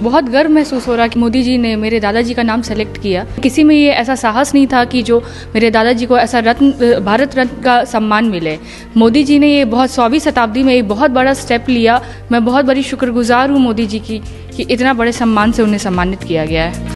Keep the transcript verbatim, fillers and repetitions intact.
बहुत गर्व महसूस हो रहा कि मोदी जी ने मेरे दादाजी का नाम सेलेक्ट किया। किसी में ये ऐसा साहस नहीं था कि जो मेरे दादाजी को ऐसा रत्न, भारत रत्न का सम्मान मिले। मोदी जी ने ये बहुत सौवीं शताब्दी में एक बहुत बड़ा स्टेप लिया। मैं बहुत बड़ी शुक्रगुजार हूँ मोदी जी की कि इतना बड़े सम्मान से उन्हें सम्मानित किया गया है।